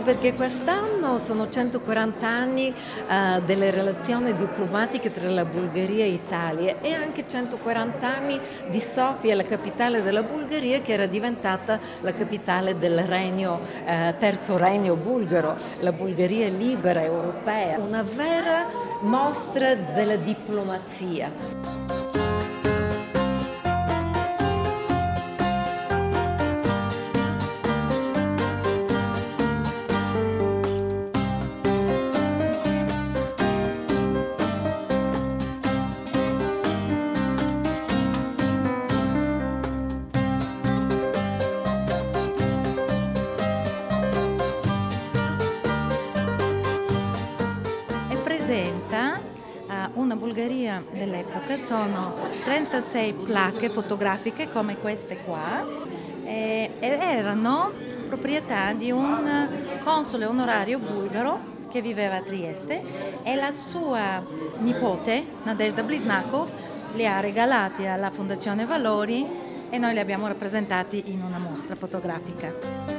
perché quest'anno sono 140 anni delle relazioni diplomatiche tra la Bulgaria e l'Italia e anche 140 anni di Sofia, la capitale della Bulgaria, che era diventata la capitale del regno, terzo regno bulgaro, la Bulgaria libera europea, una vera mostra della diplomazia. Presenta una Bulgaria dell'epoca, sono 36 placche fotografiche come queste qua e erano proprietà di un console onorario bulgaro che viveva a Trieste e la sua nipote Nadezhda Bliznakov li ha regalati alla Fondazione Valori e noi li abbiamo rappresentati in una mostra fotografica.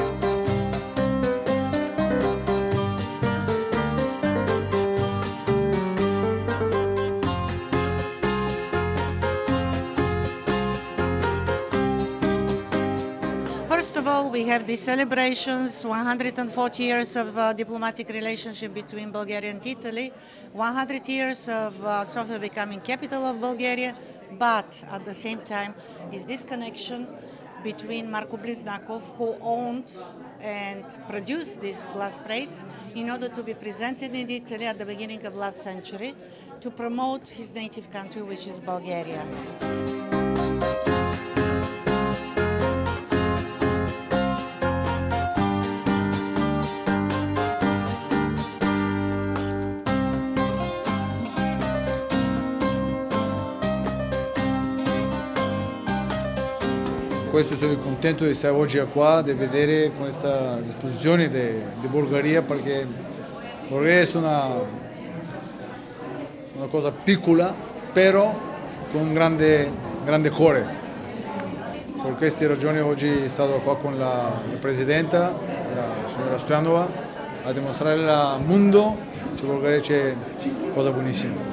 First of all, we have the celebrations, 140 years of diplomatic relationship between Bulgaria and Italy, 100 years of Sofia becoming capital of Bulgaria, but at the same time is this connection between Marko Bliznakov, who owned and produced these glass plates in order to be presented in Italy at the beginning of last century to promote his native country, which is Bulgaria. Questo sono contento di stare oggi qua, di vedere questa disposizione di Bulgaria, perché Bulgaria è una cosa piccola, però con un grande cuore. Per queste ragioni oggi sono stato qua con la Presidenta, la signora Stoyanova, a dimostrare al mondo che in Bulgaria c'è cosa buonissima.